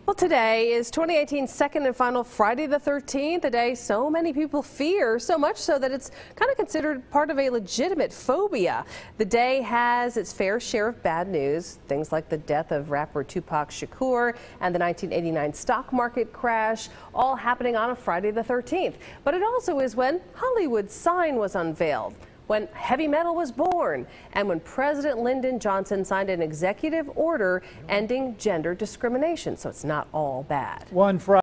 Well, today is 2018's second and final Friday the 13th, a day so many people fear, so much so that it's kind of considered part of a legitimate phobia. The day has its fair share of bad news, things like the death of rapper Tupac Shakur and the 1989 stock market crash, all happening on a Friday the 13th. But it also is when Hollywood's sign was unveiled, when heavy metal was born, and when President Lyndon Johnson signed an executive order ending gender discrimination. So it's not all bad. One Friday.